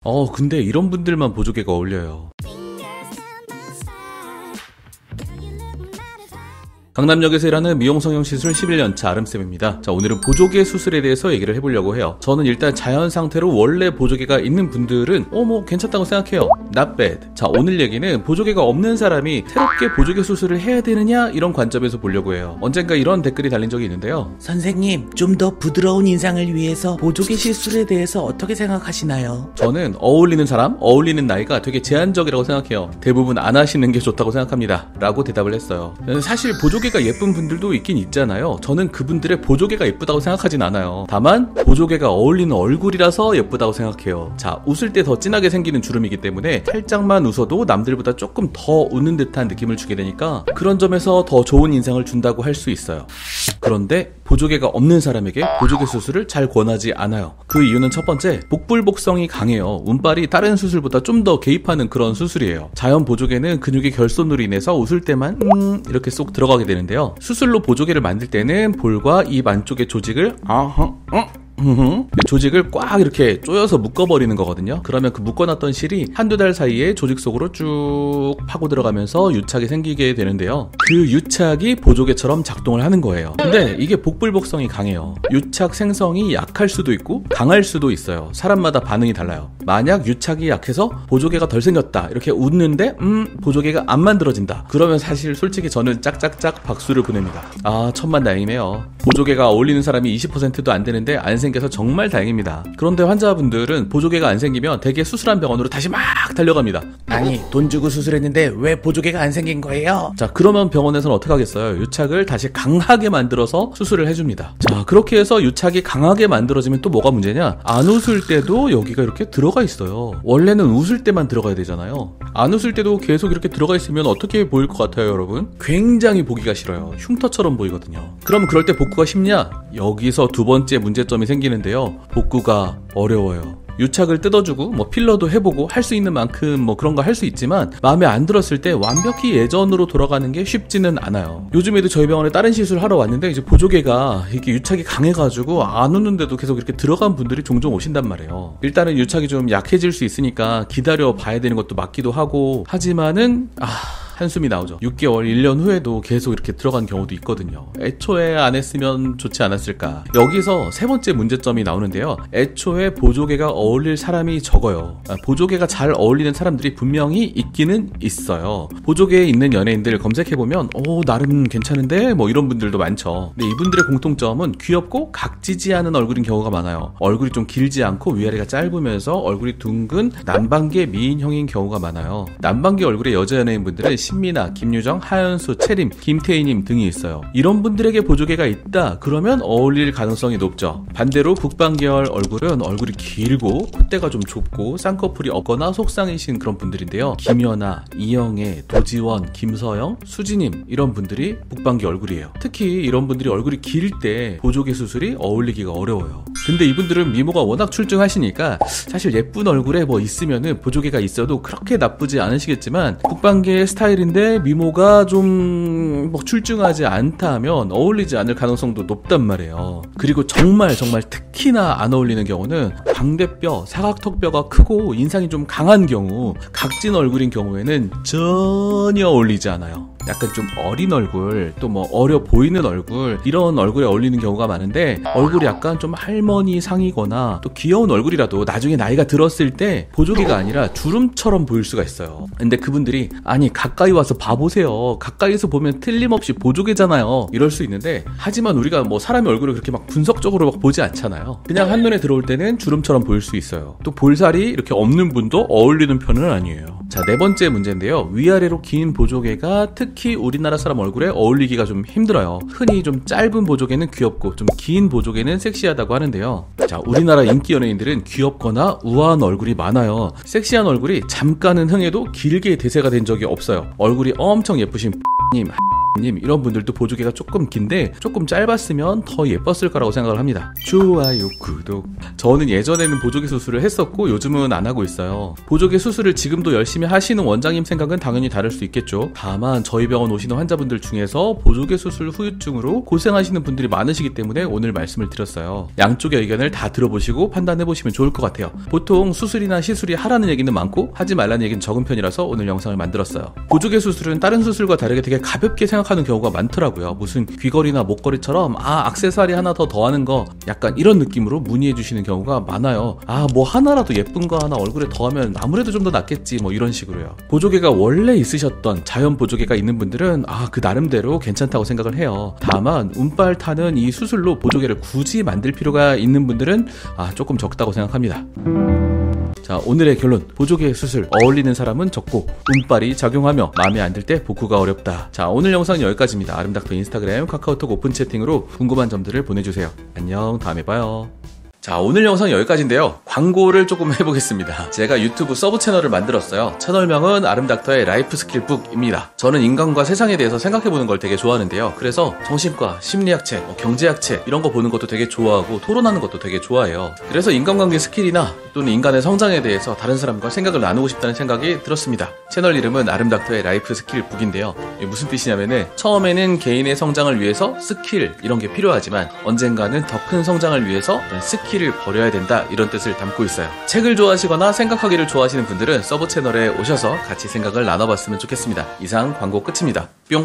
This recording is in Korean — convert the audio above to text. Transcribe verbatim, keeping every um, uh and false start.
어 근데 이런 분들만 보조개가 어울려요. 강남역에서 일하는 미용 성형 시술 십일 년 차 아름쌤입니다. 자, 오늘은 보조개 수술에 대해서 얘기를 해보려고 해요. 저는 일단 자연 상태로 원래 보조개가 있는 분들은 어 뭐 괜찮다고 생각해요. Not bad. 자, 오늘 얘기는 보조개가 없는 사람이 새롭게 보조개 수술을 해야 되느냐 이런 관점에서 보려고 해요. 언젠가 이런 댓글이 달린 적이 있는데요. 선생님, 좀 더 부드러운 인상을 위해서 보조개 시술에 대해서 어떻게 생각하시나요? 저는 어울리는 사람, 어울리는 나이가 되게 제한적이라고 생각해요. 대부분 안 하시는 게 좋다고 생각합니다. 라고 대답을 했어요. 사실 보조개 보조개가 예쁜 분들도 있긴 있잖아요. 저는 그분들의 보조개가 예쁘다고 생각하진 않아요. 다만 보조개가 어울리는 얼굴이라서 예쁘다고 생각해요. 자, 웃을 때 더 진하게 생기는 주름이기 때문에 살짝만 웃어도 남들보다 조금 더 웃는 듯한 느낌을 주게 되니까 그런 점에서 더 좋은 인상을 준다고 할 수 있어요. 그런데 보조개가 없는 사람에게 보조개 수술을 잘 권하지 않아요. 그 이유는 첫 번째, 복불복성이 강해요. 운빨이 다른 수술보다 좀 더 개입하는 그런 수술이에요. 자연 보조개는 근육의 결손으로 인해서 웃을 때만 음 이렇게 쏙 들어가게 되는데요. 수술로 보조개를 만들 때는 볼과 입 안쪽의 조직을 아하 어 조직을 꽉 이렇게 쪼여서 묶어버리는 거거든요. 그러면 그 묶어놨던 실이 한두 달 사이에 조직 속으로 쭉 파고 들어가면서 유착이 생기게 되는데요. 그 유착이 보조개처럼 작동을 하는 거예요. 근데 이게 복불복성이 강해요. 유착 생성이 약할 수도 있고 강할 수도 있어요. 사람마다 반응이 달라요. 만약 유착이 약해서 보조개가 덜 생겼다 이렇게 웃는데 음 보조개가 안 만들어진다, 그러면 사실 솔직히 저는 짝짝짝 박수를 보냅니다. 아, 천만다행이네요. 보조개가 어울리는 사람이 이십 퍼센트도 안 되는데 안 생겨서 정말 다행입니다. 그런데 환자분들은 보조개가 안 생기면 대개 수술한 병원으로 다시 막 달려갑니다. 아니, 돈 주고 수술했는데 왜 보조개가 안 생긴 거예요? 자, 그러면 병원에서는 어떻게 하겠어요? 유착을 다시 강하게 만들어서 수술을 해줍니다. 자, 그렇게 해서 유착이 강하게 만들어지면 또 뭐가 문제냐? 안 웃을 때도 여기가 이렇게 들어가 있어요. 원래는 웃을 때만 들어가야 되잖아요. 안 웃을 때도 계속 이렇게 들어가 있으면 어떻게 보일 것 같아요, 여러분? 굉장히 보기가 싫어요. 흉터처럼 보이거든요. 그럼 그럴 때 복구가 쉽냐? 여기서 두 번째 문제점이 생기는데요. 복구가 어려워요. 유착을 뜯어주고 뭐 필러도 해보고 할 수 있는 만큼 뭐 그런 거 할 수 있지만 마음에 안 들었을 때 완벽히 예전으로 돌아가는 게 쉽지는 않아요. 요즘에도 저희 병원에 다른 시술 하러 왔는데 이제 보조개가 이게 유착이 강해가지고 안 웃는데도 계속 이렇게 들어간 분들이 종종 오신단 말이에요. 일단은 유착이 좀 약해질 수 있으니까 기다려 봐야 되는 것도 맞기도 하고 하지만은 아... 한숨이 나오죠. 육 개월, 일 년 후에도 계속 이렇게 들어간 경우도 있거든요. 애초에 안 했으면 좋지 않았을까. 여기서 세 번째 문제점이 나오는데요. 애초에 보조개가 어울릴 사람이 적어요. 보조개가 잘 어울리는 사람들이 분명히 있기는 있어요. 보조개에 있는 연예인들 검색해보면 오, 나름 괜찮은데? 뭐 이런 분들도 많죠. 근데 이분들의 공통점은 귀엽고 각지지 않은 얼굴인 경우가 많아요. 얼굴이 좀 길지 않고 위아래가 짧으면서 얼굴이 둥근 남방계 미인형인 경우가 많아요. 남방계 얼굴의 여자 연예인분들은 신미나, 김유정, 하연수, 채림, 김태희님 등이 있어요. 이런 분들에게 보조개가 있다 그러면 어울릴 가능성이 높죠. 반대로 북방계열 얼굴은 얼굴이 길고 콧대가 좀 좁고 쌍꺼풀이 없거나 속쌍이신 그런 분들인데요. 김연아, 이영애, 도지원, 김서영, 수지님 이런 분들이 북방계 얼굴이에요. 특히 이런 분들이 얼굴이 길 때 보조개 수술이 어울리기가 어려워요. 근데 이분들은 미모가 워낙 출중하시니까 사실 예쁜 얼굴에 뭐 있으면은 보조개가 있어도 그렇게 나쁘지 않으시겠지만 북방계의 스타일 인데 미모가 좀 뭐 출중하지 않다 하면 어울리지 않을 가능성도 높단 말이에요. 그리고 정말 정말 특히나 안 어울리는 경우는 광대뼈, 사각턱뼈가 크고 인상이 좀 강한 경우, 각진 얼굴인 경우에는 전혀 어울리지 않아요. 약간 좀 어린 얼굴, 또 뭐 어려 보이는 얼굴, 이런 얼굴에 어울리는 경우가 많은데 얼굴이 약간 좀 할머니 상이거나 또 귀여운 얼굴이라도 나중에 나이가 들었을 때 보조개가 아니라 주름처럼 보일 수가 있어요. 근데 그분들이 아니 가까이 와서 봐보세요. 가까이서 보면 틀림없이 보조개잖아요. 이럴 수 있는데 하지만 우리가 뭐 사람의 얼굴을 그렇게 막 분석적으로 막 보지 않잖아요. 그냥 한눈에 들어올 때는 주름처럼 보일 수 있어요. 또 볼살이 이렇게 없는 분도 어울리는 편은 아니에요. 자, 네 번째 문제인데요. 위아래로 긴 보조개가 특히 우리나라 사람 얼굴에 어울리기가 좀 힘들어요. 흔히 좀 짧은 보조개는 귀엽고 좀 긴 보조개는 섹시하다고 하는데요. 자, 우리나라 인기 연예인들은 귀엽거나 우아한 얼굴이 많아요. 섹시한 얼굴이 잠깐은 흥해도 길게 대세가 된 적이 없어요. 얼굴이 엄청 예쁘신 님 님 이런 분들도 보조개가 조금 긴데 조금 짧았으면 더 예뻤을 거라고 생각을 합니다. 좋아요, 구독. 저는 예전에는 보조개 수술을 했었고 요즘은 안 하고 있어요. 보조개 수술을 지금도 열심히 하시는 원장님 생각은 당연히 다를 수 있겠죠. 다만 저희 병원 오시는 환자분들 중에서 보조개 수술 후유증으로 고생하시는 분들이 많으시기 때문에 오늘 말씀을 드렸어요. 양쪽의 의견을 다 들어보시고 판단해보시면 좋을 것 같아요. 보통 수술이나 시술이 하라는 얘기는 많고 하지 말라는 얘기는 적은 편이라서 오늘 영상을 만들었어요. 보조개 수술은 다른 수술과 다르게 되게 가볍게 생각하는 경우가 많더라고요. 무슨 귀걸이나 목걸이처럼 아 액세서리 하나 더 더하는 거 약간 이런 느낌으로 문의해 주시는 경우가 많아요. 아 뭐 하나라도 예쁜 거 하나 얼굴에 더하면 아무래도 좀 더 낫겠지 뭐 이런 식으로요. 보조개가 원래 있으셨던 자연 보조개가 있는 분들은 아 그 나름대로 괜찮다고 생각을 해요. 다만 운빨 타는 이 수술로 보조개를 굳이 만들 필요가 있는 분들은 아 조금 적다고 생각합니다. 자, 오늘의 결론. 보조개 수술 어울리는 사람은 적고 운빨이 작용하며 마음에 안 들 때 복구가 어렵다. 자, 오늘 영상은 여기까지입니다. 아름닥터 인스타그램, 카카오톡 오픈 채팅으로 궁금한 점들을 보내주세요. 안녕, 다음에 봐요. 자, 오늘 영상 여기까지인데요. 광고를 조금 해보겠습니다. 제가 유튜브 서브 채널을 만들었어요. 채널명은 아름닥터의 라이프 스킬북입니다. 저는 인간과 세상에 대해서 생각해보는 걸 되게 좋아하는데요. 그래서 정신과, 심리학책, 뭐 경제학책 이런 거 보는 것도 되게 좋아하고 토론하는 것도 되게 좋아해요. 그래서 인간관계 스킬이나 또는 인간의 성장에 대해서 다른 사람과 생각을 나누고 싶다는 생각이 들었습니다. 채널 이름은 아름닥터의 라이프 스킬북인데요. 이게 무슨 뜻이냐면은 처음에는 개인의 성장을 위해서 스킬 이런 게 필요하지만 언젠가는 더 큰 성장을 위해서 스킬을 버려야 된다 이런 뜻을 담고 있어요. 책을 좋아하시거나 생각하기를 좋아하시는 분들은 서브 채널에 오셔서 같이 생각을 나눠봤으면 좋겠습니다. 이상 광고 끝입니다. 뿅.